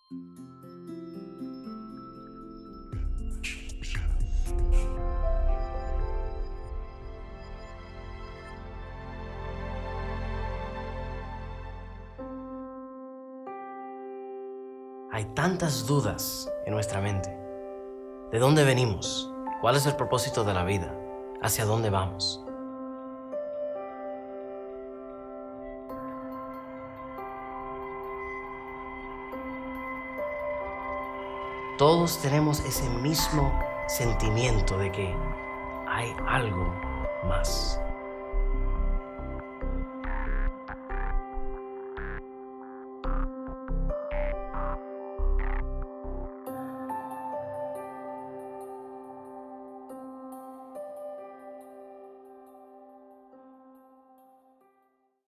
Hay tantas dudas en nuestra mente. ¿De dónde venimos? ¿Cuál es el propósito de la vida? ¿Hacia dónde vamos? Todos tenemos ese mismo sentimiento de que hay algo más.